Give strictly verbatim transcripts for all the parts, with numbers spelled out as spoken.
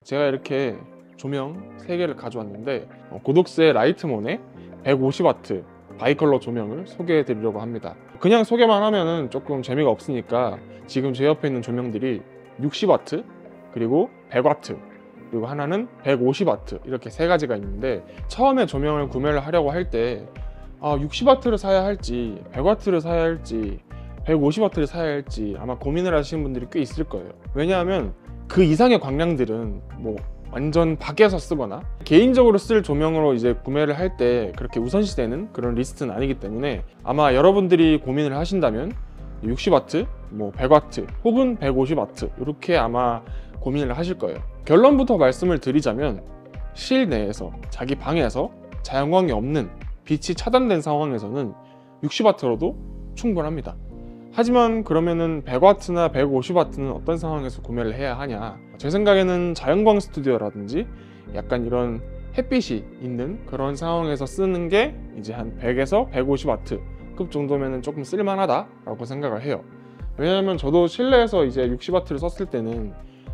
제가 이렇게 조명 세 개를 가져왔는데 어, 고독스의 라이트몬의 백오십 와트 바이컬러 조명을 소개해 드리려고 합니다. 그냥 소개만 하면은 조금 재미가 없으니까 지금 제 옆에 있는 조명들이 육십 와트 그리고 백 와트 그리고 하나는 백오십 와트 이렇게 세 가지가 있는데, 처음에 조명을 구매를 하려고 할 때 아, 육십 와트를 사야 할지 백 와트를 사야 할지 백오십 와트를 사야 할지 아마 고민을 하시는 분들이 꽤 있을 거예요. 왜냐하면 그 이상의 광량들은 뭐 완전 밖에서 쓰거나 개인적으로 쓸 조명으로 이제 구매를 할 때 그렇게 우선시되는 그런 리스트는 아니기 때문에 아마 여러분들이 고민을 하신다면 육십 와트, 뭐 백 와트 혹은 백오십 와트 이렇게 아마 고민을 하실 거예요. 결론부터 말씀을 드리자면 실내에서 자기 방에서 자연광이 없는 빛이 차단된 상황에서는 육십 와트로도 충분합니다. 하지만 그러면은 백 와트나 백오십 와트는 어떤 상황에서 구매를 해야 하냐? 제 생각에는 자연광 스튜디오라든지 약간 이런 햇빛이 있는 그런 상황에서 쓰는 게 이제 한 백에서 백오십 와트 급 정도면은 조금 쓸만하다 라고 생각을 해요. 왜냐하면 저도 실내에서 이제 육십 와트를 썼을 때는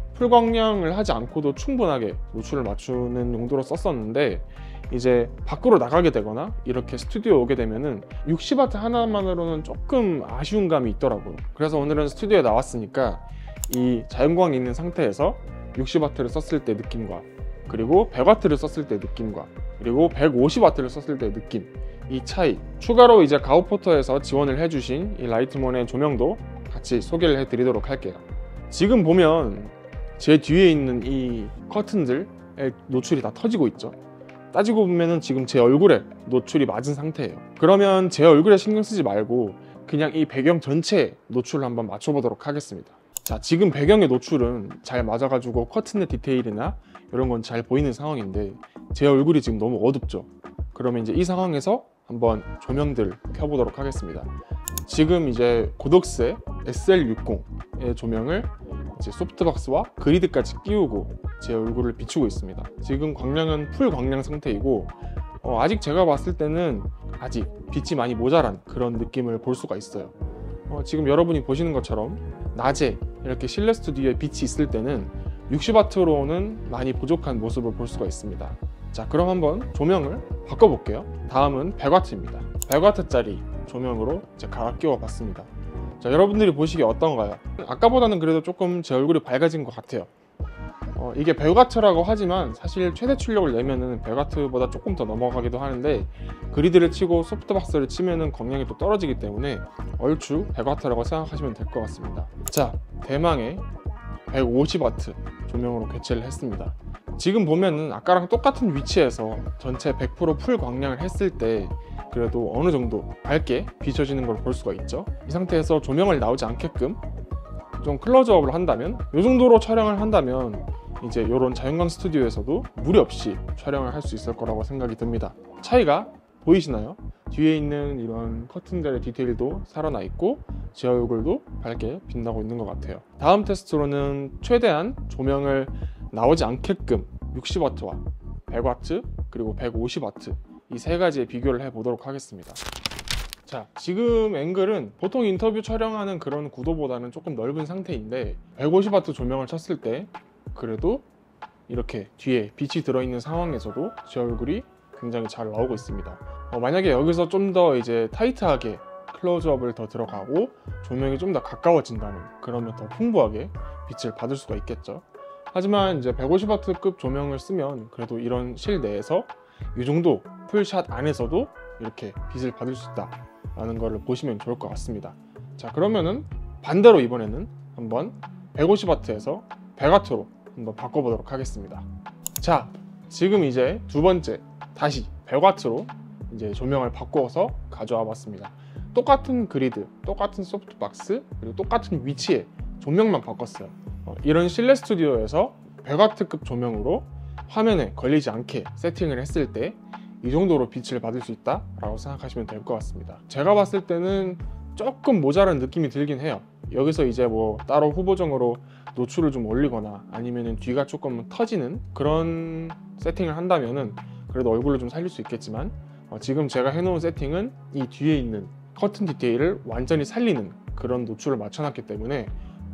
풀광량을 하지 않고도 충분하게 노출을 맞추는 용도로 썼었는데, 이제 밖으로 나가게 되거나 이렇게 스튜디오 오게 되면은 육십 와트 하나만으로는 조금 아쉬운 감이 있더라고요. 그래서 오늘은 스튜디오에 나왔으니까 이 자연광이 있는 상태에서 육십 와트를 썼을 때 느낌과 그리고 백 와트를 썼을 때 느낌과 그리고 백오십 와트를 썼을 때 느낌, 이 차이, 추가로 이제 가오포터에서 지원을 해주신 이 라이트몬의 조명도 같이 소개를 해드리도록 할게요. 지금 보면 제 뒤에 있는 이 커튼들의 노출이 다 터지고 있죠. 따지고 보면은 지금 제 얼굴에 노출이 맞은 상태예요. 그러면 제 얼굴에 신경 쓰지 말고 그냥 이 배경 전체에 노출을 한번 맞춰보도록 하겠습니다. 자, 지금 배경의 노출은 잘 맞아가지고 커튼의 디테일이나 이런 건 잘 보이는 상황인데 제 얼굴이 지금 너무 어둡죠. 그러면 이제 이 상황에서 한번 조명들 켜보도록 하겠습니다. 지금 이제 고독스의 에스엘 육십의 조명을 이제 소프트박스와 그리드까지 끼우고 제 얼굴을 비추고 있습니다. 지금 광량은 풀 광량 상태이고 어, 아직 제가 봤을 때는 아직 빛이 많이 모자란 그런 느낌을 볼 수가 있어요. 어, 지금 여러분이 보시는 것처럼 낮에 이렇게 실내 스튜디오에 빛이 있을 때는 육십 와트로는 많이 부족한 모습을 볼 수가 있습니다. 자, 그럼 한번 조명을 바꿔볼게요. 다음은 백 와트입니다. 백 와트짜리 조명으로 이제 갈아 끼워 봤습니다. 자, 여러분들이 보시기에 어떤가요? 아까보다는 그래도 조금 제 얼굴이 밝아진 것 같아요. 어, 이게 백 와트라고 하지만 사실 최대 출력을 내면은 백 와트보다 조금 더 넘어가기도 하는데, 그리드를 치고 소프트박스를 치면은 광량이 또 떨어지기 때문에 얼추 백 와트라고 생각하시면 될 것 같습니다. 자, 대망의 백오십 와트 조명으로 교체를 했습니다. 지금 보면은 아까랑 똑같은 위치에서 전체 백 퍼센트 풀 광량을 했을 때 그래도 어느 정도 밝게 비춰지는 걸 볼 수가 있죠. 이 상태에서 조명을 나오지 않게끔 좀 클로즈업을 한다면, 이 정도로 촬영을 한다면 이제 이런 자연광 스튜디오에서도 무리 없이 촬영을 할 수 있을 거라고 생각이 듭니다. 차이가 보이시나요? 뒤에 있는 이런 커튼들의 디테일도 살아나 있고 제 얼굴도 밝게 빛나고 있는 것 같아요. 다음 테스트로는 최대한 조명을 나오지 않게끔 육십 와트와 백 와트 그리고 백오십 와트 이 세 가지의 비교를 해보도록 하겠습니다. 자, 지금 앵글은 보통 인터뷰 촬영하는 그런 구도보다는 조금 넓은 상태인데 백오십 와트 조명을 쳤을 때 그래도 이렇게 뒤에 빛이 들어있는 상황에서도 제 얼굴이 굉장히 잘 나오고 있습니다. 어, 만약에 여기서 좀 더 이제 타이트하게 클로즈업을 더 들어가고 조명이 좀 더 가까워진다면 그러면 더 풍부하게 빛을 받을 수가 있겠죠. 하지만 이제 백오십 와트급 조명을 쓰면 그래도 이런 실내에서 이 정도 풀샷 안에서도 이렇게 빛을 받을 수 있다 라는 거를 보시면 좋을 것 같습니다. 자, 그러면은 반대로 이번에는 한번 백오십 와트에서 백 와트로 한번 바꿔보도록 하겠습니다. 자, 지금 이제 두 번째 다시 백 와트로 이제 조명을 바꿔서 가져와 봤습니다. 똑같은 그리드, 똑같은 소프트박스, 그리고 똑같은 위치에 조명만 바꿨어요. 어, 이런 실내 스튜디오에서 백 와트급 조명으로 화면에 걸리지 않게 세팅을 했을 때 이 정도로 빛을 받을 수 있다 라고 생각하시면 될 것 같습니다. 제가 봤을 때는 조금 모자란 느낌이 들긴 해요. 여기서 이제 뭐 따로 후보정으로 노출을 좀 올리거나 아니면은 뒤가 조금 터지는 그런 세팅을 한다면은 그래도 얼굴을 좀 살릴 수 있겠지만, 어, 지금 제가 해놓은 세팅은 이 뒤에 있는 커튼 디테일을 완전히 살리는 그런 노출을 맞춰놨기 때문에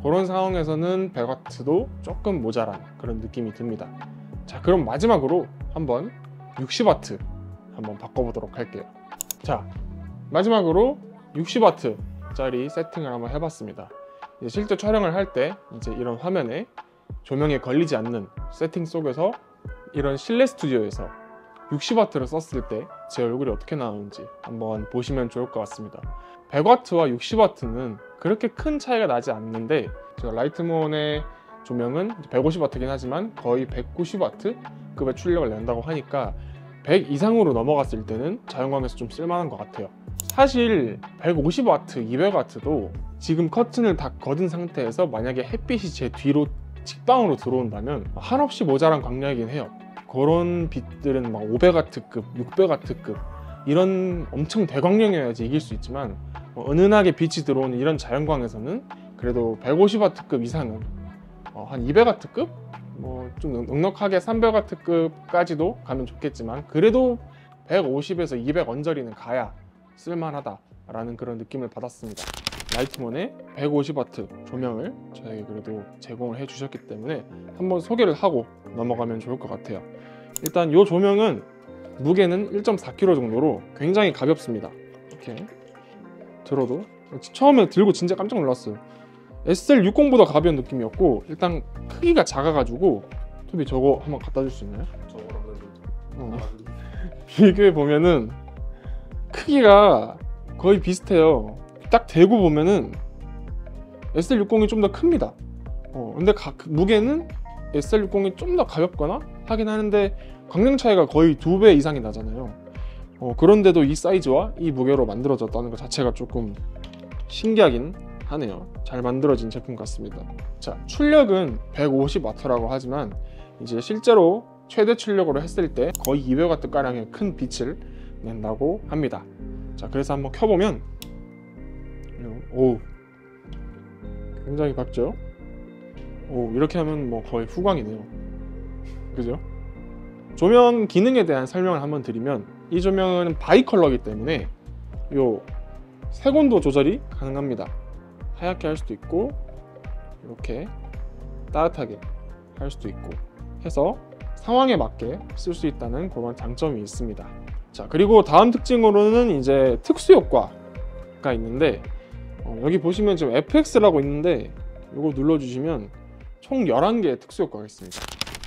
그런 상황에서는 백 와트도 조금 모자란 그런 느낌이 듭니다. 자, 그럼 마지막으로 한번 육십 와트 한번 바꿔보도록 할게요. 자, 마지막으로 육십 와트 짜리 세팅을 한번 해봤습니다. 이제 실제 촬영을 할 때 이제 이런 화면에 조명에 걸리지 않는 세팅 속에서 이런 실내 스튜디오에서 육십 와트를 썼을 때 제 얼굴이 어떻게 나오는지 한번 보시면 좋을 것 같습니다. 백 와트와 육십 와트는 그렇게 큰 차이가 나지 않는데, 제가 라이트몬의 조명은 백오십 와트긴 하지만 거의 백구십 와트급의 출력을 낸다고 하니까 백 이상으로 넘어갔을 때는 자연광에서 좀 쓸만한 것 같아요. 사실 백오십 와트, 이백 와트도 지금 커튼을 다 걷은 상태에서 만약에 햇빛이 제 뒤로 직방으로 들어온다면 한없이 모자란 광량이긴 해요. 그런 빛들은 막 오백 와트급, 육백 와트급 이런 엄청 대광량이어야지 이길 수 있지만, 어, 은은하게 빛이 들어오는 이런 자연광에서는 그래도 백오십 와트급 이상은 어, 한 이백 와트급? 뭐 좀 넉넉하게 삼백 와트급까지도 가면 좋겠지만, 그래도 백오십에서 이백 언저리는 가야 쓸만하다라는 그런 느낌을 받았습니다. 라이트몬의 백오십 와트 조명을 저에게 그래도 제공을 해 주셨기 때문에 한번 소개를 하고 넘어가면 좋을 것 같아요. 일단 이 조명은 무게는 일 점 사 킬로그램 정도로 굉장히 가볍습니다. 이렇게 들어도 처음에 들고 진짜 깜짝 놀랐어요. 에스엘 육십보다 가벼운 느낌이었고, 일단 크기가 작아가지고, 토비 저거 한번 갖다 줄 수 있나요? 저거랑은 어. 비교해 보면은 크기가 거의 비슷해요. 딱 대고 보면은 에스엘 육십이 좀 더 큽니다. 어, 근데 가, 무게는 에스엘 육십이 좀 더 가볍거나 하긴 하는데 광량 차이가 거의 두 배 이상이 나잖아요. 어, 그런데도 이 사이즈와 이 무게로 만들어졌다는 것 자체가 조금 신기하긴 하네요. 잘 만들어진 제품 같습니다. 자, 출력은 백오십 와트라고 하지만 이제 실제로 최대 출력으로 했을 때 거의 이백 와트 가량의 큰 빛을 낸다고 합니다. 자, 그래서 한번 켜보면 오, 굉장히 밝죠? 오, 이렇게 하면 뭐 거의 후광이네요. 그죠? 조명 기능에 대한 설명을 한번 드리면, 이 조명은 바이컬러이기 때문에 요 색온도 조절이 가능합니다. 하얗게 할 수도 있고 이렇게 따뜻하게 할 수도 있고 해서 상황에 맞게 쓸 수 있다는 그런 장점이 있습니다. 자, 그리고 다음 특징으로는 이제 특수 효과가 있는데, 어, 여기 보시면 지금 에프엑스라고 있는데 이거 눌러주시면 총 열한 개의 특수 효과가 있습니다.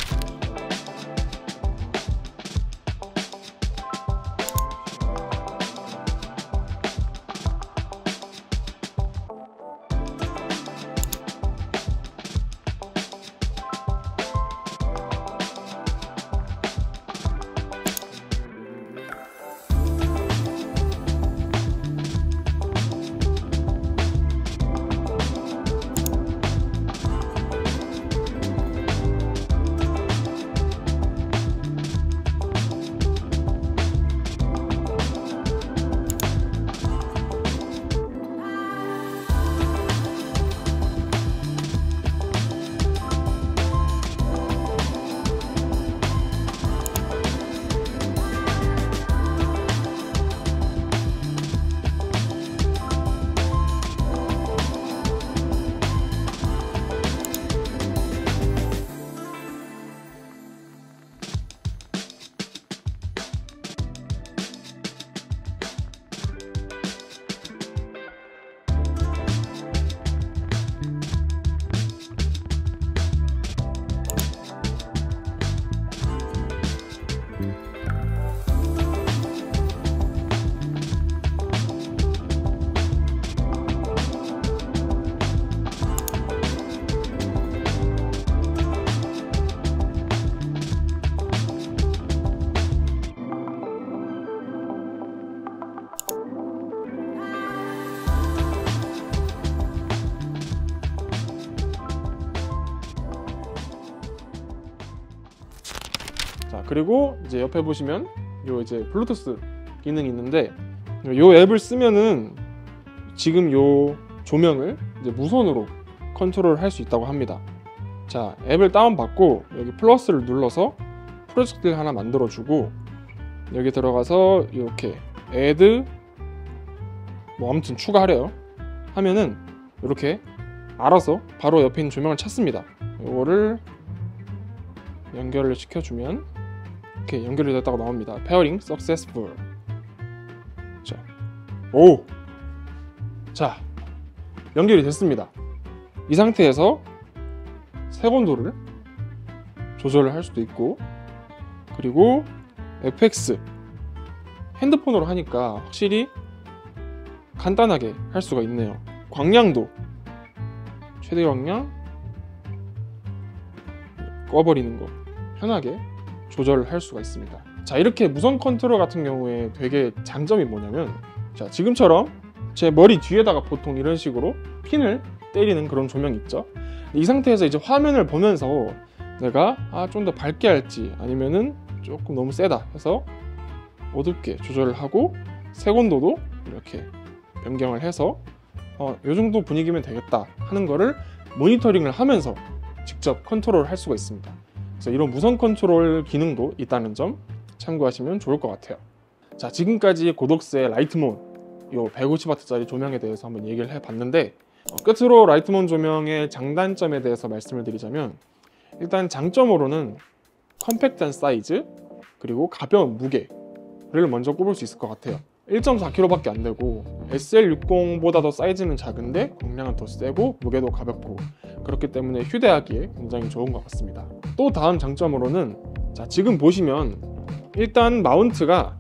자, 그리고 이제 옆에 보시면 요 이제 블루투스 기능이 있는데, 요 앱을 쓰면은 지금 요 조명을 이제 무선으로 컨트롤 할 수 있다고 합니다. 자, 앱을 다운받고 여기 플러스를 눌러서 프로젝트를 하나 만들어주고, 여기 들어가서 이렇게 add 뭐 아무튼 추가하래요 하면은 이렇게 알아서 바로 옆에 있는 조명을 찾습니다. 이거를 연결을 시켜주면 이렇게 연결이 됐다고 나옵니다. Pairing successful. 자, 오! 자, 연결이 됐습니다. 이 상태에서 색온도를 조절을 할 수도 있고, 그리고 에프엑스 핸드폰으로 하니까 확실히 간단하게 할 수가 있네요. 광량도 최대 광량 꺼버리는 거 편하게 조절을 할 수가 있습니다. 자, 이렇게 무선 컨트롤 같은 경우에 되게 장점이 뭐냐면, 자, 지금처럼 제 머리 뒤에다가 보통 이런 식으로 핀을 때리는 그런 조명 있죠. 이 상태에서 이제 화면을 보면서 내가 아, 좀 더 밝게 할지 아니면은 조금 너무 세다 해서 어둡게 조절을 하고 색온도도 이렇게 변경을 해서 어, 이 정도 분위기면 되겠다 하는 거를 모니터링을 하면서 직접 컨트롤 할 수가 있습니다. 그래서 이런 무선 컨트롤 기능도 있다는 점 참고하시면 좋을 것 같아요. 자, 지금까지 고독스의 라이트몬 이 백오십 와트짜리 조명에 대해서 한번 얘기를 해봤는데, 어, 끝으로 라이트몬 조명의 장단점에 대해서 말씀을 드리자면, 일단 장점으로는 컴팩트한 사이즈 그리고 가벼운 무게를 먼저 꼽을 수 있을 것 같아요. 일 점 사 킬로그램밖에 안 되고 에스엘 육십보다 더 사이즈는 작은데 광량은 더 세고 무게도 가볍고, 그렇기 때문에 휴대하기에 굉장히 좋은 것 같습니다. 또 다음 장점으로는, 자, 지금 보시면 일단 마운트가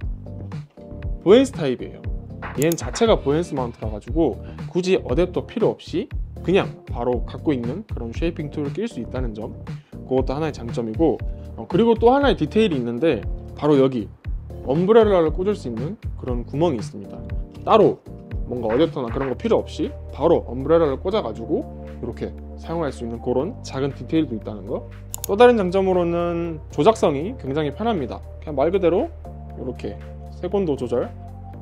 보엔스 타입이에요. 얘는 자체가 보엔스 마운트라 가지고 굳이 어댑터 필요 없이 그냥 바로 갖고 있는 그런 쉐이핑 툴을 낄 수 있다는 점, 그것도 하나의 장점이고, 어, 그리고 또 하나의 디테일이 있는데, 바로 여기 엄브레라를 꽂을 수 있는 그런 구멍이 있습니다. 따로 뭔가 어댑터나 그런 거 필요 없이 바로 엄브레라를 꽂아 가지고 이렇게 사용할 수 있는 그런 작은 디테일도 있다는 거. 또 다른 장점으로는 조작성이 굉장히 편합니다. 그냥 말 그대로 이렇게 색온도 조절,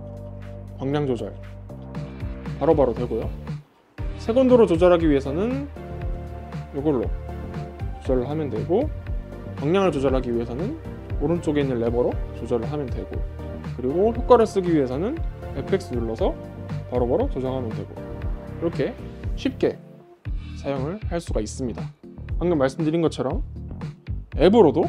광량 조절 바로바로 되고요. 색온도로 조절하기 위해서는 이걸로 조절을 하면 되고, 광량을 조절하기 위해서는 오른쪽에 있는 레버로 조절을 하면 되고, 그리고 효과를 쓰기 위해서는 에프엑스 눌러서 바로바로 조정하면 되고, 이렇게 쉽게 사용을 할 수가 있습니다. 방금 말씀드린 것처럼 앱으로도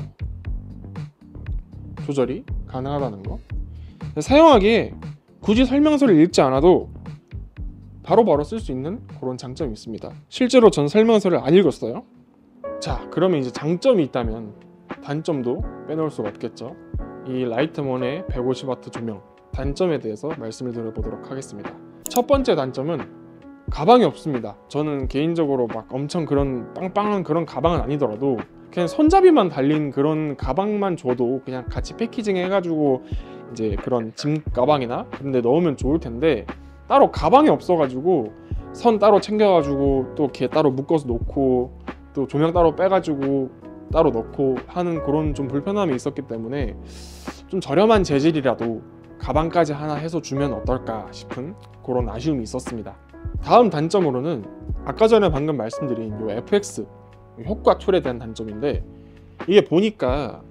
조절이 가능하다는 거. 사용하기에 굳이 설명서를 읽지 않아도 바로바로 쓸 수 있는 그런 장점이 있습니다. 실제로 전 설명서를 안 읽었어요. 자, 그러면 이제 장점이 있다면 단점도 빼놓을 수가 없겠죠. 이 라이트몬의 백오십 와트 조명 단점에 대해서 말씀을 드려보도록 하겠습니다. 첫 번째 단점은 가방이 없습니다. 저는 개인적으로 막 엄청 그런 빵빵한 그런 가방은 아니더라도 그냥 손잡이만 달린 그런 가방만 줘도 그냥 같이 패키징 해가지고 이제 그런 짐 가방이나 그런 데 넣으면 좋을 텐데, 따로 가방이 없어가지고 선 따로 챙겨가지고 또 걔 따로 묶어서 놓고 또 조명 따로 빼가지고 따로 넣고 하는 그런 좀 불편함이 있었기 때문에 좀 저렴한 재질이라도 가방까지 하나 해서 주면 어떨까 싶은 그런 아쉬움이 있었습니다. 다음 단점으로는 아까 전에 방금 말씀드린 이 에프엑스 효과 툴에 대한 단점인데, 이게 보니까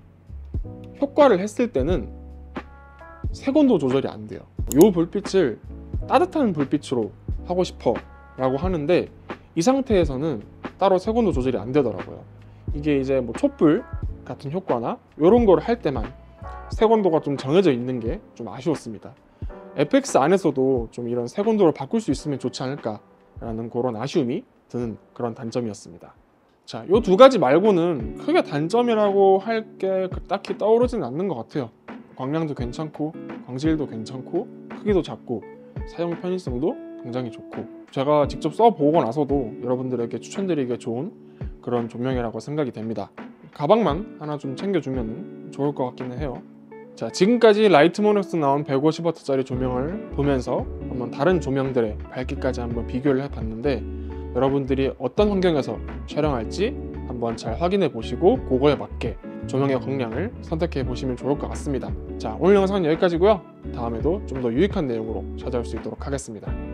효과를 했을 때는 색온도 조절이 안 돼요. 이 불빛을 따뜻한 불빛으로 하고 싶어 라고 하는데, 이 상태에서는 따로 색온도 조절이 안 되더라고요. 이게 이제 뭐 촛불 같은 효과나 이런 거를 할 때만 색온도가 좀 정해져 있는 게 좀 아쉬웠습니다. 에프엑스 안에서도 좀 이런 색온도를 바꿀 수 있으면 좋지 않을까 라는 그런 아쉬움이 드는 그런 단점이었습니다. 자, 이 두 가지 말고는 크게 단점이라고 할 게 딱히 떠오르지는 않는 것 같아요. 광량도 괜찮고 광질도 괜찮고 크기도 작고 사용 편의성도 굉장히 좋고, 제가 직접 써보고 나서도 여러분들에게 추천드리기에 좋은 그런 조명이라고 생각이 됩니다. 가방만 하나 좀 챙겨주면 좋을 것 같기는 해요. 자, 지금까지 라이트몬에서 나온 백오십 와트짜리 조명을 보면서 한번 다른 조명들의 밝기까지 한번 비교를 해봤는데, 여러분들이 어떤 환경에서 촬영할지 한번 잘 확인해 보시고 그거에 맞게 조명의 광량을 선택해 보시면 좋을 것 같습니다. 자, 오늘 영상은 여기까지고요. 다음에도 좀 더 유익한 내용으로 찾아올 수 있도록 하겠습니다.